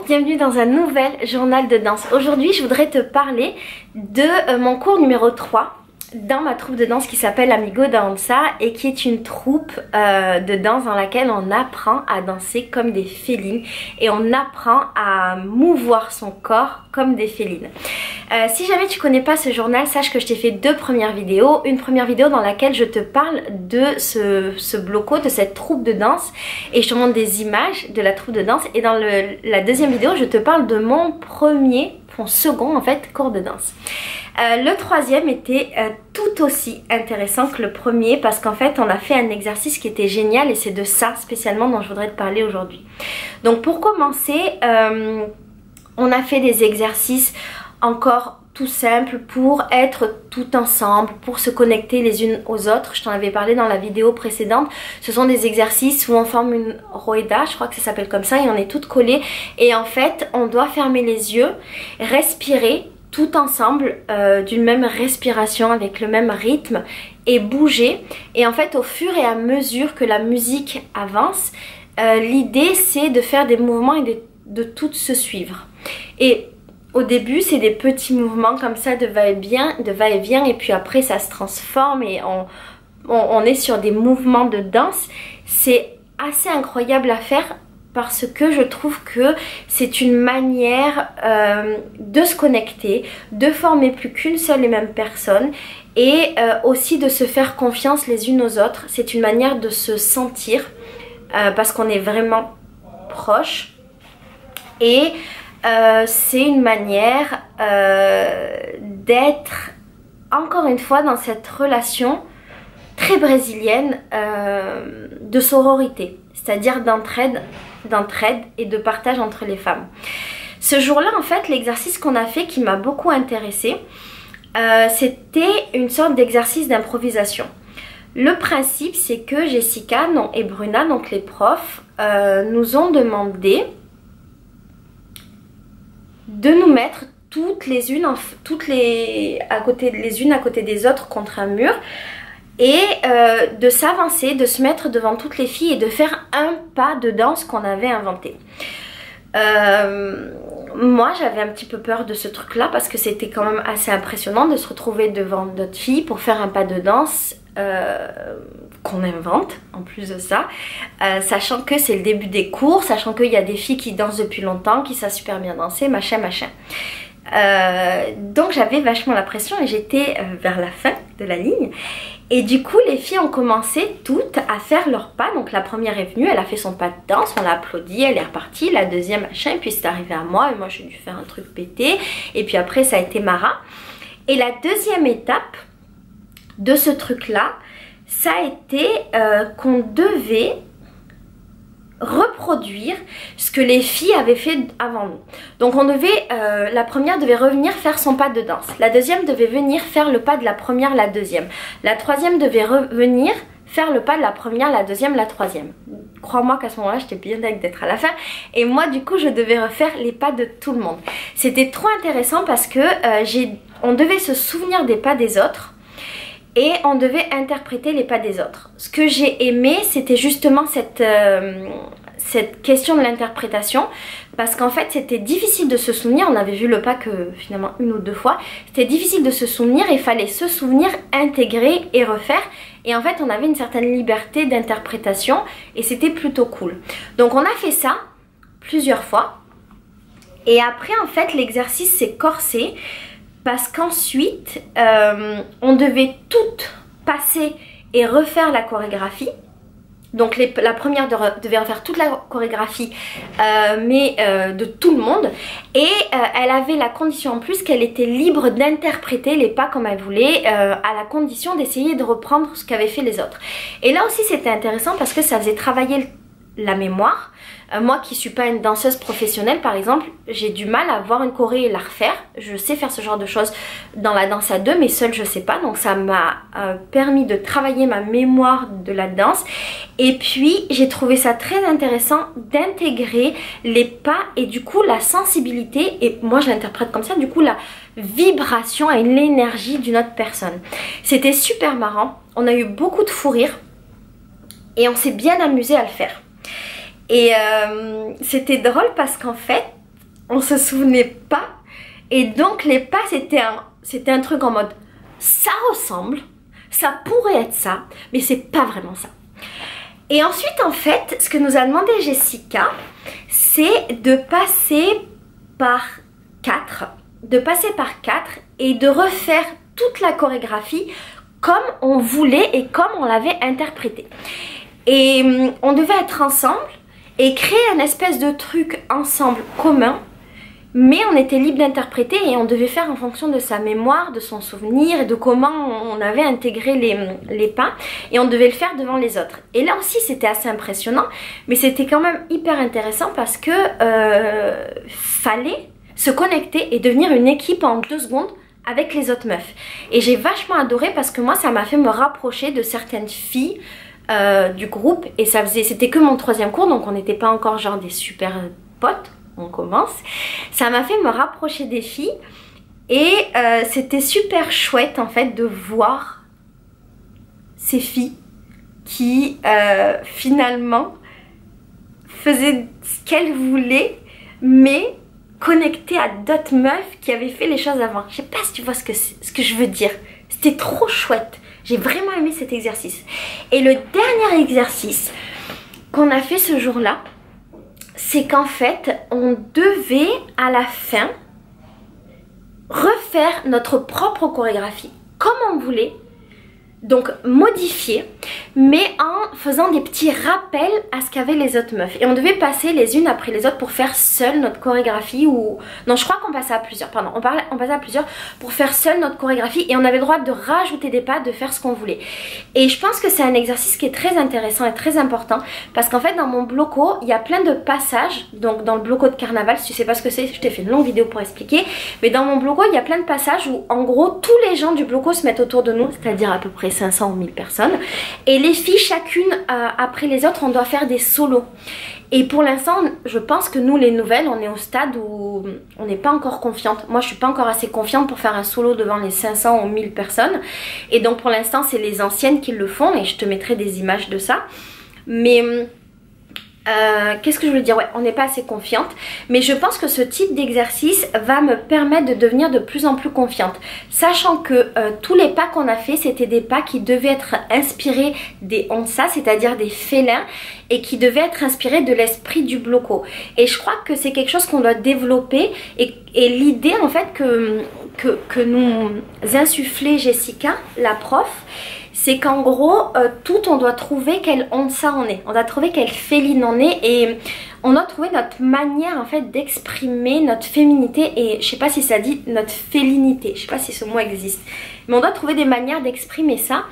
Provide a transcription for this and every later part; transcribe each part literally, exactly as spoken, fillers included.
bienvenue dans un nouvel journal de danse. Aujourd'hui je voudrais te parler de euh, mon cours numéro trois dans ma troupe de danse qui s'appelle Amigo Danza et qui est une troupe euh, de danse dans laquelle on apprend à danser comme des félines et on apprend à mouvoir son corps comme des félines. Euh, si jamais tu connais pas ce journal, sache que je t'ai fait deux premières vidéos. Une première vidéo dans laquelle je te parle de ce, ce bloco, de cette troupe de danse et je te montre des images de la troupe de danse, et dans le, la deuxième vidéo je te parle de mon premier, mon second en fait, cours de danse. Euh, le troisième était euh, tout aussi intéressant que le premier parce qu'en fait on a fait un exercice qui était génial et c'est de ça spécialement dont je voudrais te parler aujourd'hui. Donc pour commencer, euh, on a fait des exercices encore tout simples pour être tout ensemble, pour se connecter les unes aux autres. Je t'en avais parlé dans la vidéo précédente. Ce sont des exercices où on forme une roeda, je crois que ça s'appelle comme ça, et on est toutes collées et en fait on doit fermer les yeux, respirer tout ensemble euh, d'une même respiration avec le même rythme et bouger. Et en fait au fur et à mesure que la musique avance, euh, l'idée c'est de faire des mouvements et de, de toutes se suivre. Et au début c'est des petits mouvements comme ça de va-et-vient, de va-et-vient, et puis après ça se transforme et on, on, on est sur des mouvements de danse. C'est assez incroyable à faire parce que je trouve que c'est une manière euh, de se connecter, de former plus qu'une seule et même personne et euh, aussi de se faire confiance les unes aux autres. C'est une manière de se sentir euh, parce qu'on est vraiment proches et euh, c'est une manière euh, d'être encore une fois dans cette relation très brésilienne euh, de sororité, c'est-à-dire d'entraide, d'entraide et de partage entre les femmes. Ce jour-là, en fait, l'exercice qu'on a fait qui m'a beaucoup intéressée, euh, c'était une sorte d'exercice d'improvisation. Le principe, c'est que Jessica non, et Bruna, donc les profs, euh, nous ont demandé de nous mettre toutes les unes, en, toutes les, à côté, les unes à côté des autres contre un mur, et euh, de s'avancer, de se mettre devant toutes les filles et de faire un pas de danse qu'on avait inventé. Euh, moi j'avais un petit peu peur de ce truc là parce que c'était quand même assez impressionnant de se retrouver devant d'autres filles pour faire un pas de danse euh, qu'on invente en plus de ça, euh, sachant que c'est le début des cours, sachant qu'il y a des filles qui dansent depuis longtemps, qui savent super bien danser, machin machin. Euh, donc j'avais vachement la pression et j'étais euh, vers la fin de la ligne et du coup les filles ont commencé toutes à faire leur pas. Donc la première est venue, elle a fait son pas de danse, on l'a applaudi, elle est repartie, la deuxième machin, et puis c'est arrivé à moi et moi j'ai dû faire un truc pété et puis après ça a été Mara. Et la deuxième étape de ce truc là, ça a été euh, qu'on devait reproduire ce que les filles avaient fait avant nous. Donc on devait, euh, la première devait revenir faire son pas de danse, la deuxième devait venir faire le pas de la première, la deuxième, la troisième devait revenir faire le pas de la première, la deuxième, la troisième. Crois-moi qu'à ce moment-là j'étais bien dingue d'être à la fin et moi du coup je devais refaire les pas de tout le monde. C'était trop intéressant parce que euh, j'ai, on devait se souvenir des pas des autres et on devait interpréter les pas des autres. Ce que j'ai aimé, c'était justement cette, euh, cette question de l'interprétation, parce qu'en fait c'était difficile de se souvenir, on avait vu le pas que finalement une ou deux fois, c'était difficile de se souvenir, il fallait se souvenir, intégrer et refaire, et en fait on avait une certaine liberté d'interprétation et c'était plutôt cool. Donc on a fait ça plusieurs fois, et après en fait l'exercice s'est corsé, parce qu'ensuite euh, on devait toutes passer et refaire la chorégraphie. Donc les, la première de, devait refaire toute la chorégraphie euh, mais euh, de tout le monde, et euh, elle avait la condition en plus qu'elle était libre d'interpréter les pas comme elle voulait, euh, à la condition d'essayer de reprendre ce qu'avaient fait les autres. Et là aussi c'était intéressant parce que ça faisait travailler la mémoire. Euh, moi qui suis pas une danseuse professionnelle par exemple, j'ai du mal à voir une choré et la refaire. Je sais faire ce genre de choses dans la danse à deux mais seule je sais pas, donc ça m'a euh, permis de travailler ma mémoire de la danse. Et puis j'ai trouvé ça très intéressant d'intégrer les pas et du coup la sensibilité, et moi je l'interprète comme ça, du coup la vibration et l'énergie d'une autre personne. C'était super marrant, on a eu beaucoup de fou rire et on s'est bien amusé à le faire. Et euh, c'était drôle parce qu'en fait on se souvenait pas. Et donc les pas c'était un, c'était un truc en mode ça ressemble, ça pourrait être ça, mais c'est pas vraiment ça. Et ensuite en fait ce que nous a demandé Jessica, c'est de passer par quatre, de passer par quatre et de refaire toute la chorégraphie comme on voulait et comme on l'avait interprété. Et hum, on devait être ensemble et créer un espèce de truc ensemble commun, mais on était libre d'interpréter et on devait faire en fonction de sa mémoire, de son souvenir et de comment on avait intégré les, les pas, et on devait le faire devant les autres. Et là aussi c'était assez impressionnant, mais c'était quand même hyper intéressant parce que euh, fallait se connecter et devenir une équipe en deux secondes avec les autres meufs. Et j'ai vachement adoré parce que moi ça m'a fait me rapprocher de certaines filles euh, du groupe, et ça faisait, c'était que mon troisième cours, donc on n'était pas encore genre des super potes, on commence. Ça m'a fait me rapprocher des filles et euh, c'était super chouette en fait de voir ces filles qui euh, finalement faisaient ce qu'elles voulaient, mais connectées à d'autres meufs qui avaient fait les choses avant. Je sais pas si tu vois ce que, ce que je veux dire. C'était trop chouette. J'ai vraiment aimé cet exercice. Et le dernier exercice qu'on a fait ce jour-là, c'est qu'en fait, on devait à la fin refaire notre propre chorégraphie comme on voulait, donc modifier, mais en faisant des petits rappels à ce qu'avaient les autres meufs. Et on devait passer les unes après les autres pour faire seule notre chorégraphie, ou... Non, je crois qu'on passait à plusieurs, pardon, on, parlait, on passait à plusieurs pour faire seule notre chorégraphie, et on avait le droit de rajouter des pas, de faire ce qu'on voulait. Et je pense que c'est un exercice qui est très intéressant et très important, parce qu'en fait dans mon bloco, il y a plein de passages, donc dans le bloco de carnaval, si tu sais pas ce que c'est, je t'ai fait une longue vidéo pour expliquer, mais dans mon bloco, il y a plein de passages où en gros, tous les gens du bloco se mettent autour de nous, c'est-à-dire à peu près cinq cents ou mille personnes, et les filles chacune euh, après les autres on doit faire des solos. Et pour l'instant je pense que nous les nouvelles on est au stade où on n'est pas encore confiante. Moi je suis pas encore assez confiante pour faire un solo devant les cinq cents ou mille personnes, et donc pour l'instant c'est les anciennes qui le font, et je te mettrai des images de ça. Mais Euh, qu'est-ce que je veux dire, ouais, on n'est pas assez confiante, mais je pense que ce type d'exercice va me permettre de devenir de plus en plus confiante, sachant que euh, tous les pas qu'on a fait, c'était des pas qui devaient être inspirés des onsa, c'est-à-dire des félins, et qui devaient être inspirés de l'esprit du bloco. Et je crois que c'est quelque chose qu'on doit développer, et, et l'idée en fait que, que, que nous insufflait Jessica, la prof, c'est qu'en gros, euh, tout on doit trouver quelle onsa on est, on doit trouver quelle féline on est, et on doit trouver notre manière en fait d'exprimer notre féminité, et je sais pas si ça dit notre félinité, je sais pas si ce mot existe, mais on doit trouver des manières d'exprimer ça.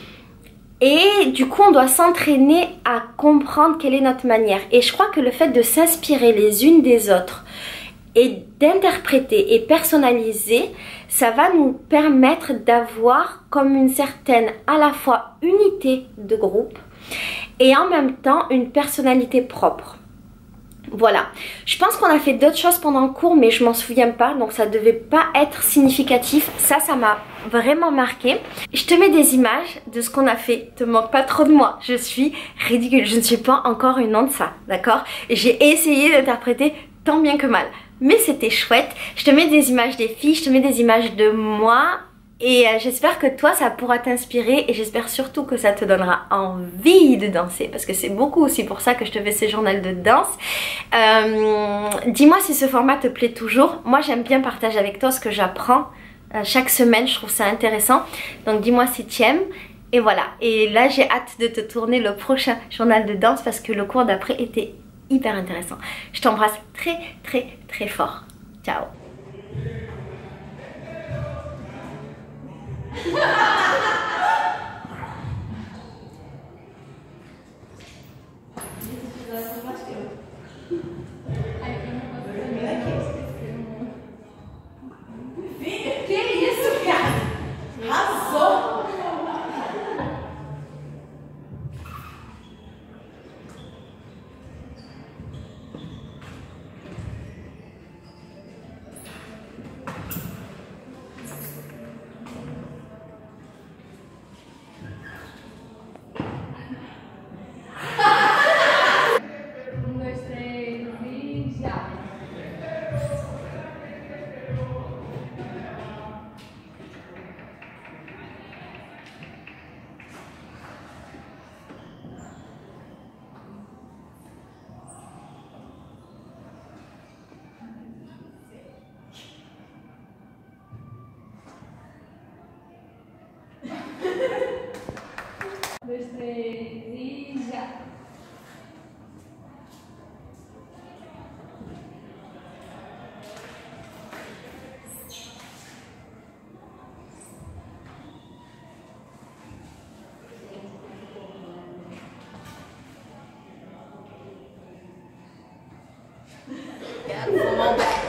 Et du coup on doit s'entraîner à comprendre quelle est notre manière, et je crois que le fait de s'inspirer les unes des autres et d'interpréter et personnaliser, ça va nous permettre d'avoir comme une certaine à la fois unité de groupe et en même temps une personnalité propre. Voilà, je pense qu'on a fait d'autres choses pendant le cours, mais je m'en souviens pas, donc ça devait pas être significatif. Ça, ça m'a vraiment marqué. Je te mets des images de ce qu'on a fait, te moque pas trop de moi, je suis ridicule, je ne suis pas encore une onsa, d'accord? J'ai essayé d'interpréter tant bien que mal, mais c'était chouette. Je te mets des images des filles, je te mets des images de moi, et euh, j'espère que toi ça pourra t'inspirer, et j'espère surtout que ça te donnera envie de danser, parce que c'est beaucoup aussi pour ça que je te fais ces journaux de danse. Euh, dis-moi si ce format te plaît toujours. Moi j'aime bien partager avec toi ce que j'apprends euh, chaque semaine, je trouve ça intéressant, donc dis-moi si tu aimes. Et voilà, et là j'ai hâte de te tourner le prochain journal de danse, parce que le cours d'après était hyper intéressant. Je t'embrasse très très très fort. Ciao.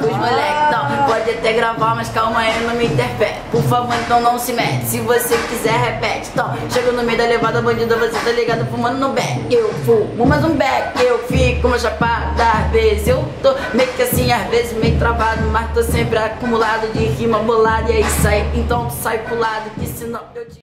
com os moleques. Não, pode até gravar, mas calma aí, não me interfere. Por favor, então não se mete. Se você quiser, repete. Então, chego no meio da levada, bandida, você tá ligado, fumando no beck. Eu fumo mais um beck, eu fico uma chapada. Às vezes eu tô meio que assim, às vezes meio travado, mas tô sempre acumulado de rima bolada. E é isso aí, então tu sai pro lado, que senão eu te...